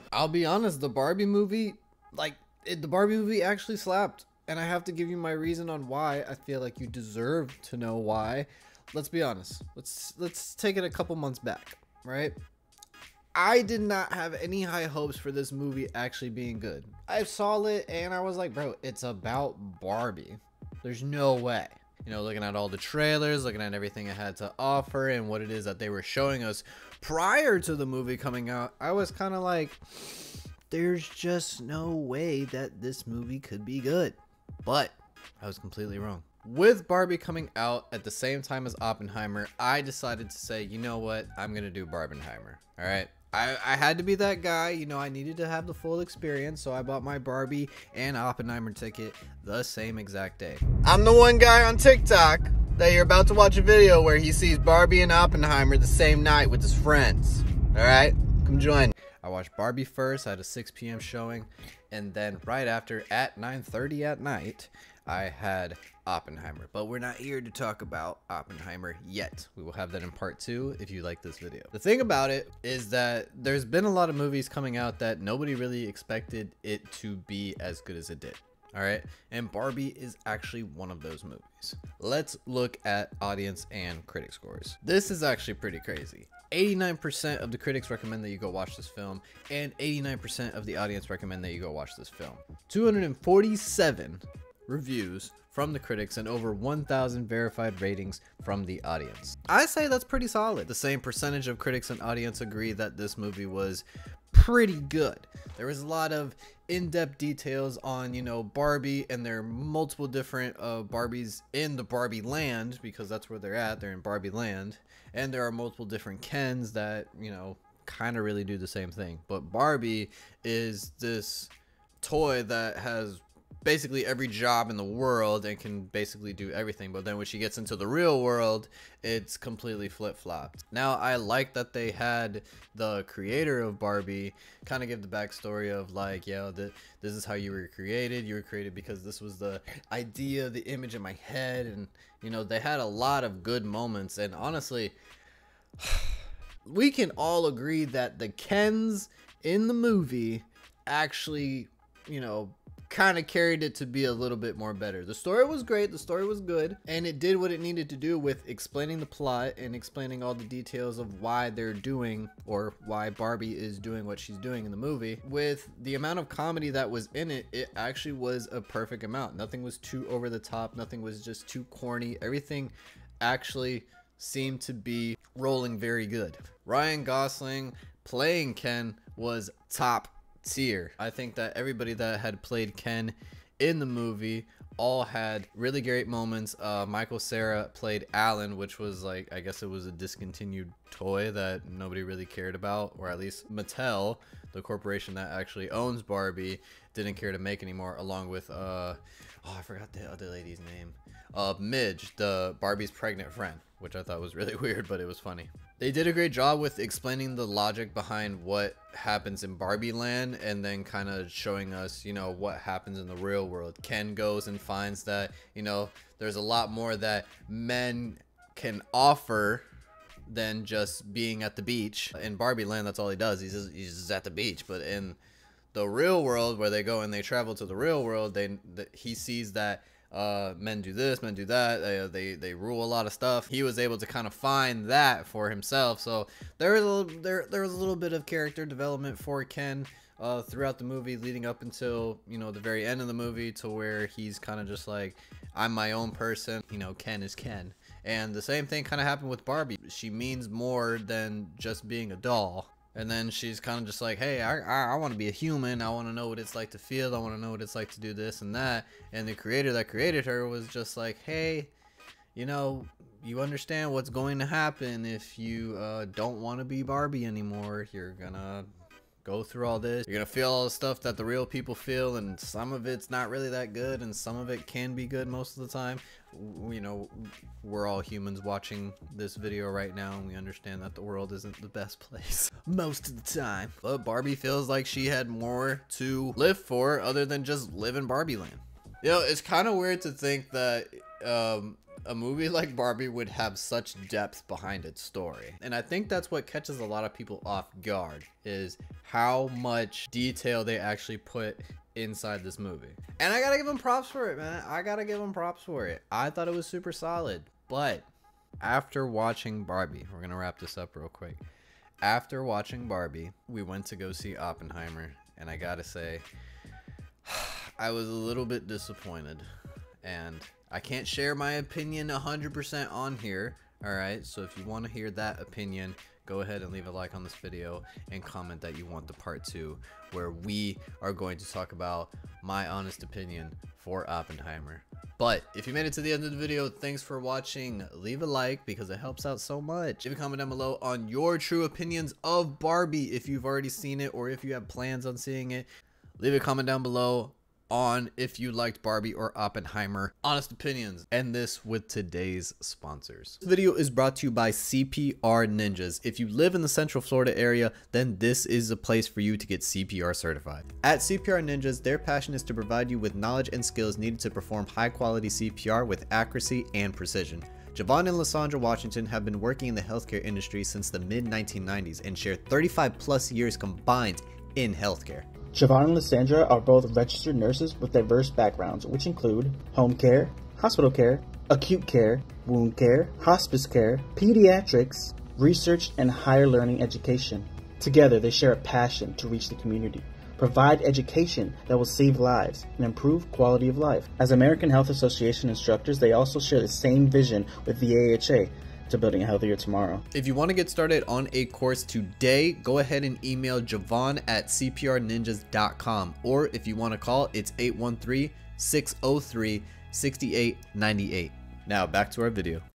I'll be honest, the Barbie movie, the Barbie movie actually slapped. And I have to give you my reason on why. I feel like you deserve to know why. Let's be honest. Let's take it a couple months back, right? I did not have any high hopes for this movie actually being good. I saw it and I was like, bro, it's about Barbie. There's no way. You know, looking at all the trailers, looking at everything it had to offer and what it is that they were showing us prior to the movie coming out, I was kind of like, there's just no way that this movie could be good. But I was completely wrong. With Barbie coming out at the same time as Oppenheimer, I decided to say, you know what? I'm going to do Barbenheimer. All right. I had to be that guy. You know, I needed to have the full experience. So I bought my Barbie and Oppenheimer ticket the same exact day. I'm the one guy on TikTok that you're about to watch a video where he sees Barbie and Oppenheimer the same night with his friends. All right. Come join. I watched Barbie first. I had a 6 p.m. showing. And then right after at 9:30 at night, I had Oppenheimer. But we're not here to talk about Oppenheimer yet. We will have that in part 2 if you like this video. The thing about it is that there's been a lot of movies coming out that nobody really expected it to be as good as it did. All right, and Barbie is actually one of those movies. Let's look at audience and critic scores. This is actually pretty crazy. 89% of the critics recommend that you go watch this film, and 89% of the audience recommend that you go watch this film. 247 reviews from the critics and over 1,000 verified ratings from the audience. I say that's pretty solid. The same percentage of critics and audience agree that this movie was pretty good. There was a lot of in-depth details on, you know, Barbie, and there are multiple different Barbies in the Barbie land, because that's where they're at. They're in Barbie land, and there are multiple different Kens that, you know, kind of really do the same thing. But Barbie is this toy that has basically every job in the world and can basically do everything, but then when she gets into the real world, it's completely flip-flopped. Now, I like that they had the creator of Barbie kind of give the backstory of like, yo, this is how you were created. You were created because this was the idea, the image in my head, and you know, they had a lot of good moments. And honestly, we can all agree that the Kens in the movie actually, you know, kind of carried it to be a little bit more better. The story was great, the story was good, and it did what it needed to do with explaining the plot and explaining all the details of why they're doing, or why Barbie is doing what she's doing in the movie. With the amount of comedy that was in it, it actually was a perfect amount. Nothing was too over the top, nothing was just too corny. Everything actually seemed to be rolling very good. Ryan Gosling playing Ken was top tier. I think that everybody that had played Ken in the movie all had really great moments. Michael Cera played Alan, which was like, I guess it was a discontinued toy that nobody really cared about, or at least Mattel, the corporation that actually owns Barbie, didn't care to make anymore, along with oh, I forgot the other lady's name. Midge, the Barbie's pregnant friend, which I thought was really weird, but it was funny. They did a great job with explaining the logic behind what happens in Barbie land, and then kind of showing us, you know, what happens in the real world. Ken goes and finds that, you know, there's a lot more that men can offer than just being at the beach. In Barbie land, that's all he does. He's just at the beach. But in the real world, where they go and they travel to the real world, he sees that men do this, men do that, they rule a lot of stuff. He was able to kind of find that for himself. So there was a little bit of character development for Ken throughout the movie, leading up until, you know, the very end of the movie, to where he's kind of just like, I'm my own person, you know, Ken is Ken. And the same thing kind of happened with Barbie. She means more than just being a doll. And then she's kind of just like, hey, I want to be a human. I want to know what it's like to feel. I want to know what it's like to do this and that. And the creator that created her was just like, hey, you know, you understand what's going to happen if you don't want to be Barbie anymore. You're going to go through all this. You're going to feel all the stuff that the real people feel. And some of it's not really that good. And some of it can be good most of the time. You know, we're all humans watching this video right now, and we understand that the world isn't the best place most of the time. But Barbie feels like she had more to live for other than just live in Barbie land. You know, it's kind of weird to think that a movie like Barbie would have such depth behind its story. And I think that's what catches a lot of people off guard, is how much detail they actually put inside this movie. And I gotta give them props for it, man. I gotta give them props for it. I thought it was super solid. But after watching Barbie, we're gonna wrap this up real quick. After watching Barbie, we went to go see Oppenheimer, and I gotta say, I was a little bit disappointed. And I can't share my opinion 100% on here, alright? So if you want to hear that opinion, go ahead and leave a like on this video and comment that you want the part 2, where we are going to talk about my honest opinion for Oppenheimer. But if you made it to the end of the video, thanks for watching. Leave a like because it helps out so much. Leave a comment down below on your true opinions of Barbie, if you've already seen it or if you have plans on seeing it. Leave a comment down below on if you liked Barbie or Oppenheimer. Honest opinions. End this with today's sponsors. This video is brought to you by CPR Ninjas. If you live in the Central Florida area, then this is a place for you to get CPR certified. At CPR Ninjas, their passion is to provide you with knowledge and skills needed to perform high quality CPR with accuracy and precision. Javon and Lysandra Washington have been working in the healthcare industry since the mid-1990s and share 35 plus years combined in healthcare. Javon and Lysandra are both registered nurses with diverse backgrounds, which include home care, hospital care, acute care, wound care, hospice care, pediatrics, research, and higher learning education. Together, they share a passion to reach the community, provide education that will save lives, and improve quality of life. As American Health Association instructors, they also share the same vision with the AHA, to building a healthier tomorrow. If you want to get started on a course today, go ahead and email Javon at cprninjas.com, or if you want to call, it's 813-603-6898. Now back to our video.